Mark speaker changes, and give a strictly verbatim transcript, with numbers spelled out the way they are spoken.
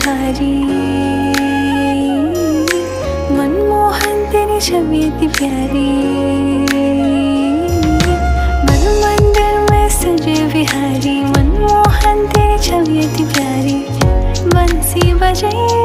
Speaker 1: बिहारी, मनमोहन तेरी छवि इतनी प्यारी। मन मंदिर में सजे बिहारी, मनमोहन तेरी छवि इतनी प्यारी। बंसी बजे